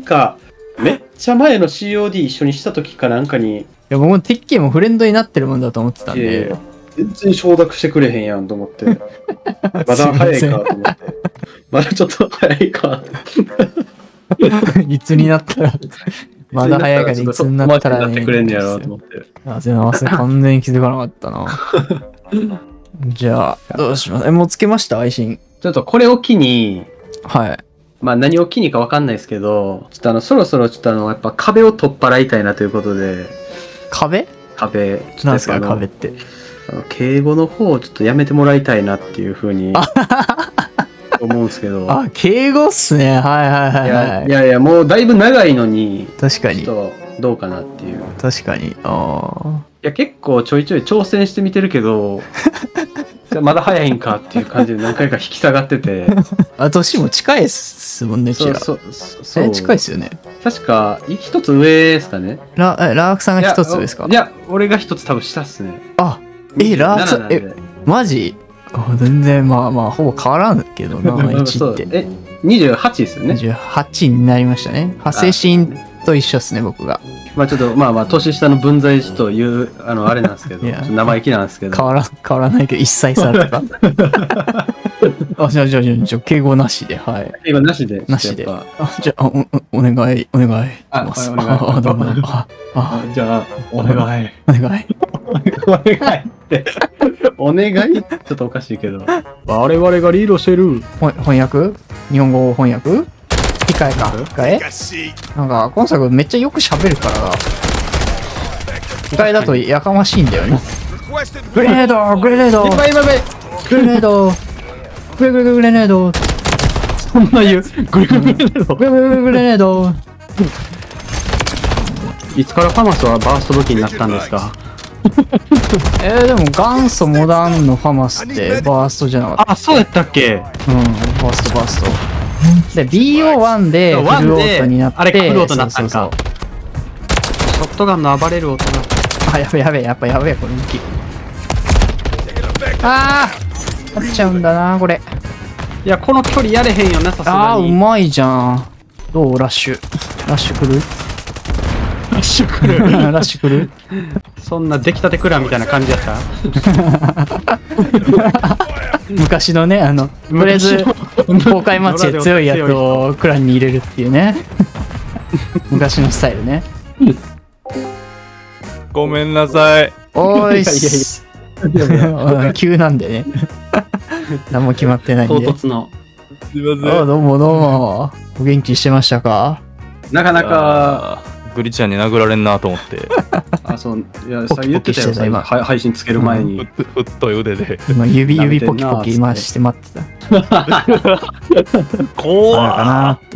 か、めっちゃ前の COD 一緒にした時かなんかに、 いや、僕もテッケーもフレンドになってるもんだと思ってたんで。 全然承諾してくれへんやんと思って。まだ早いかと思って。まだちょっと早いか。 いつになったら、まだ早いからいつになったらね。 ってくれんねやろうと思って。 あ、全然完全に気づかなかったな。じゃあ、どうします？もうつけました配信。 ちょっとこれを機に、 はい。 まあ何を機にかわかんないですけど、ちょっとそろそろちょっとやっぱ壁を取っ払いたいなということで。 壁？何ですか壁って。 敬語の方をちょっとやめてもらいたいなっていうふうに思うんですけど。 あ、敬語っすね。はいはいはい。 いや、もうだいぶ長いのに。 確かに。 ちょっとどうかなっていう。 確かに。いや、結構ちょいちょい挑戦してみてるけど、まだ早いんかっていう感じで何回か引き下がってて。 年も近いっすもんね、うちら。そう。近いっすよね。 確か、一つ上ですかね。 ラークさんが一つ上ですか？ いや、俺が一つ多分下っすね。 あ、ラークさん、マジ？全然、まあ、ほぼ変わらんけどな、1って。 28ですよね。 28になりましたね。派生シーンと一緒っすね、僕が。 まあちょっと、年下の分際師という、あれなんですけど、生意気なんですけど。 変わらないけど、一切されたか。じゃあ、敬語なしで、はい。 敬語なしで。 なしで。じゃあ、お願いします。どうも。 じゃあ、お願い。お願いちょっとおかしいけど。我々がリードしてる。 翻訳？日本語翻訳？控え？なんか、今作めっちゃよく喋るから、控えだとやかましいんだよね。グレネードやばいグレネードそんな言うグレネードいつからファマスはバースト武器になったんですか？ でも元祖モダンのファマスってバーストじゃなかった？ あ、そうやったっけ？ バースト。で、BO1 でフルオートになって、 あれフルオートになったんか。ショットガンの暴れる音が。 あ、やべえ、これ武器。なっちゃうんだな、これ。 いや、この距離やれへんよな、さすがに。 うまいじゃん。どう？ラッシュ来る？ラッシュ来る？ そんな出来たてクランみたいな感じやった？ 昔のね、とりあえず公開マッチで強いやつをクランに入れるっていうね。昔のスタイルね。 ごめんなさい。 おーいっす。急なんでね。何も決まってないんで。 唐突の。 すいません。 どうも。お元気してましたか？ なかなか。 グリちゃんに殴られんなと思って。 そう、いや、さ言ってたよ、今。配信つける前に。 太い腕で。 今、指ポキポキ回して待ってた。 怖いかなって。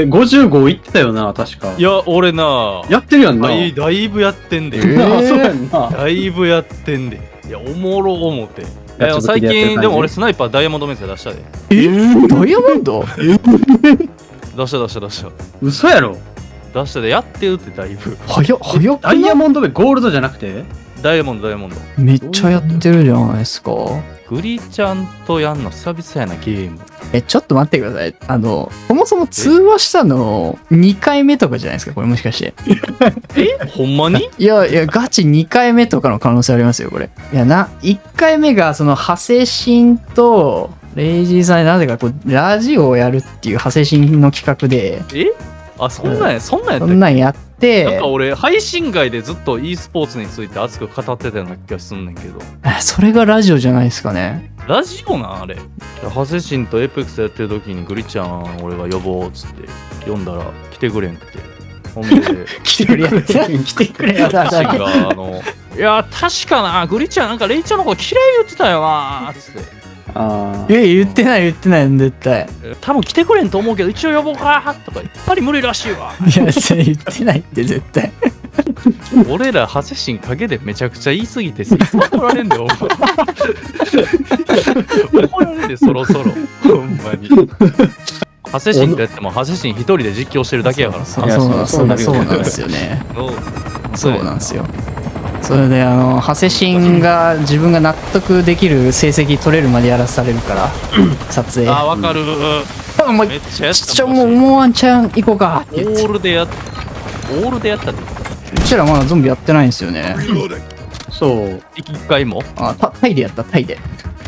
55いってたよな、確か。 いや、俺な。 やってるやんな。 だいぶやってんで。 そうやんな。 だいぶやってんで。いや、おもろ思って。最近、でも俺スナイパーダイヤモンドメンセ出したで。 ダイヤモンド？ 出した。 嘘やろ？ 出したでやってるってだいぶ。 早っ。 ダイヤモンドメゴールドじゃなくて？ ダイヤモンド。 めっちゃやってるじゃないですか。 グリちゃんとやんの久々やな、ゲーム。 ちょっと待ってください。そもそも通話したの2回目とかじゃないですか、これもしかして。 ほんまに？ いや、ガチ2回目とかの可能性ありますよ、これ。1回目がその派生シンと、レイジーさんでなぜかラジオをやるっていう派生シンの企画で。 そんなんやったっけ？ そんなんやって、 なんか俺配信外でずっと e スポーツについて熱く語ってたような気がすんねんけど。 それがラジオじゃないですかね。 ラジオなあれ。ハセシンとエイペックスやってる時にグリちゃん俺が呼ぼうっつって呼んだら来てくれんくて。ほんで来てくれやだがいや確かなグリちゃんなんかレイちゃんのこと嫌い言ってたよなっつって。 言ってない絶対。 多分来てくれんと思うけど一応呼ぼうかとかやっぱり無理らしいわ。 いや言ってないって絶対。 俺らハセシン陰でめちゃくちゃ言い過ぎてさ怒られんだよ。怒られんでそろそろほんまに。ハセシンってやってもハセシン一人で実況してるだけやからさ。 そうなんですよね。そうなんですよ。それでハセシンが自分が納得できる成績取れるまでやらされるから撮影。 わかる。 お前めっちゃやったちょもうもうワンチャン行こうかってオ言ってールでやったってうちらまだゾンビやってないんですよね。 そう。 一回もあタイでやったタイで。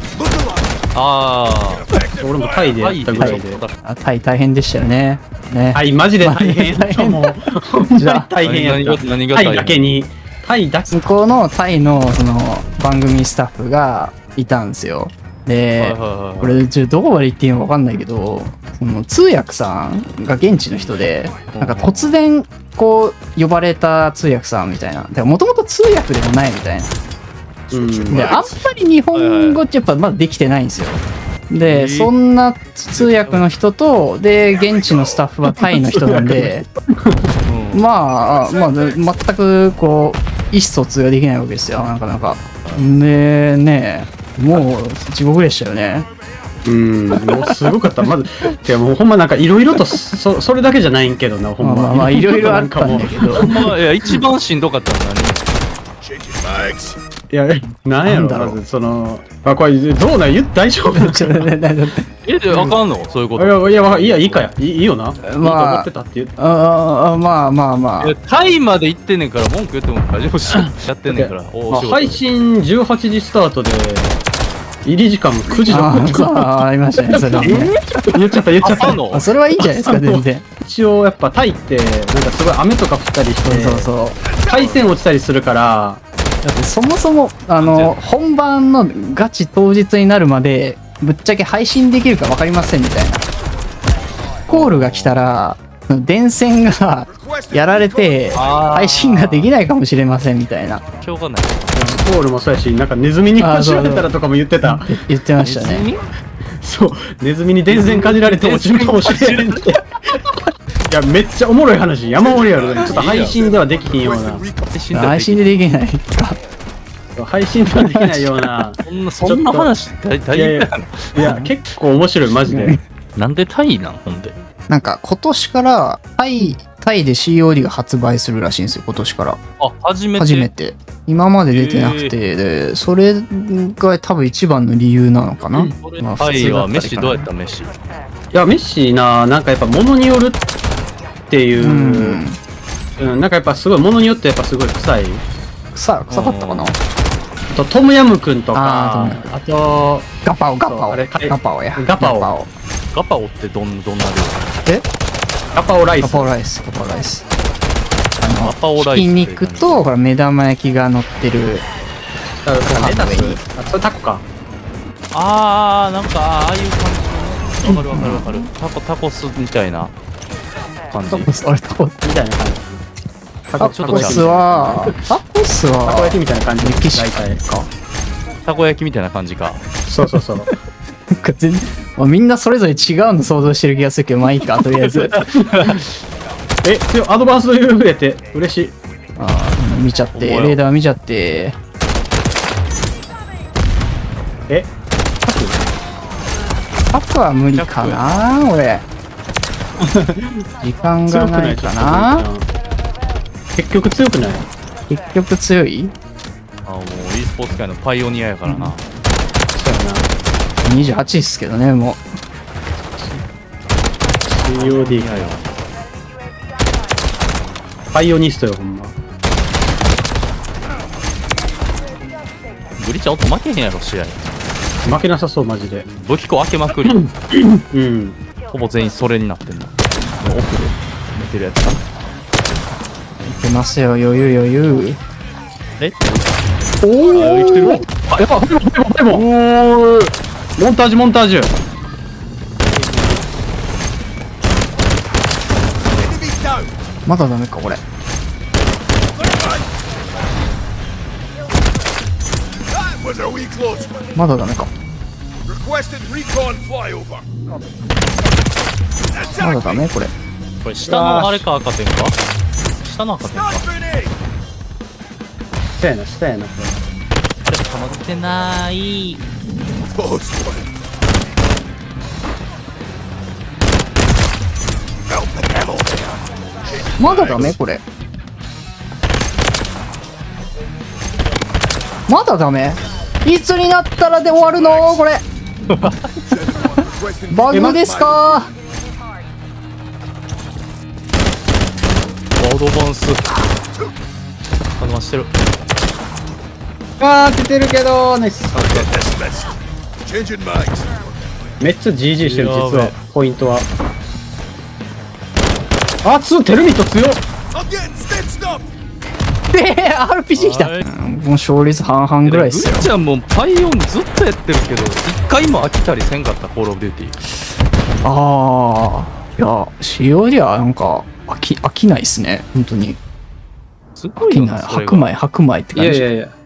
あ俺もタイでやったぐらいで。 あタイ大変でしたよね。ね。 タイマジで大変やった。もう、 じゃあ大変やった。タイだけに。タイだけ。 向こうのタイのその番組スタッフがいたんですよ。で、これどこまで言っていいのか分かんないけど、その通訳さんが現地の人で、なんか突然こう呼ばれた通訳さんみたいな。もともと通訳でもないみたいな。で、あんまり日本語ってやっぱまだできてないんですよ。で、そんな通訳の人と、で、現地のスタッフはタイの人なんで、まあ、全くこう、意思疎通ができないわけですよ、なかなか。で、ね、もう地獄でしたよね。 もうすごかった。まず、いやもうほんまなんかいろいろとそれだけじゃないんけどな、ほんま。 まあ、いろいろあったんだけど。 いや、一番しんどかったのはいや、なんやろ、まず、その、これ、どうなん大丈夫え、で、あかんのそういうこと。 いや、いいかや。いいよな。いいと思ってたって言って。 まあ。 タイまで行ってんねんから、文句言っても大丈夫し。やってんねんから。 配信18時スタートで、入り時間も9時だった。 ありましたね、それはね。 言っちゃった。 それはいいんじゃないですか、全然。 一応、やっぱタイって、なんかすごい雨とか降ったりして、回線落ちたりするから、 だってそもそも本番のガチ当日になるまでぶっちゃけ配信できるか分かりませんみたいなコールが来たら電線がやられて配信ができないかもしれませんみたいな。 しょうがない。 コールもそうやし、なんかネズミにかじられたらとかも言ってた。 言ってましたね。 そう、ネズミに電線かじられて落ちるかもしれないって。いや、めっちゃおもろい話、山盛りあるね。ちょっと配信ではできひんような。 配信でできないか。 配信ではできないような。 そんな話大変だよ。 いや、結構面白い、マジで。 なんでタイなんほんで。 なんか今年からタイで COD が発売するらしいんですよ、今年から。 あ、初めて。 今まで出てなくて、で、それが多分一番の理由なのかな。 タイはメッシどうやったメッシ。 いや、メッシな、なんかやっぱ物によるっていう、なんかやっぱすごい物によってやっぱすごい臭かったかな。 あとトムヤムくんとか、あとガパオや。ガパオってどんな料理？ ガパオライス。 ガパオライス。 ガパオライス。 ひき肉とほら目玉焼きが乗ってる。 レタス。それタコか。 なんかああいう感じ。わかる。タコスみたいな感じ。 タコスみたいな感じ。タコスはたこ焼きみたいな感じ。 メキシカか。 たこ焼きみたいな感じか。 そう。 なんか全然みんなそれぞれ違うの想像してる気がするけど、まあいいか、とりあえず。 アドバンスで増えて嬉しい。 見ちゃって、レーダー見ちゃって。タクは無理かな、俺。時間がないかな。 結局強くない？ 結局強い？ もう e スポーツ界のパイオニアやからな。 28っすけどね、もう。 COD やよ。パイオニストよ、ほんま。 グリちゃん音負けへんやろ、試合。 負けなさそう、マジで。 武器庫開けまくり。ほぼ全員それになってんの。奥で寝てるやつか。 いけますよ、余裕。 生きてる。やばいモンタージュ。 まだダメか、これ。まだダメか。まだダメこれ。 これ下のあれか赤点か。下の赤点か。 下やなこれ。 あれ溜まってない。 まだダメこれ。まだダメ。いつになったらで終わるのこれ。バグですか。 ドバンス励ましてる。 あー、当ててるけど、ナイス。めっちゃ GG してる、実は。ポイントは。あ、テルミット強っ。 RPG 来た。もう勝率半々ぐらいっすよグ。リちゃんもパイオンずっとやってるけど、一回も飽きたりせんかった、コールオブデューティー。 ああ、いや、COD はなんか飽きないっすね、本当に。 すごいよな、それが。 白米って感じ。 いやいやいや。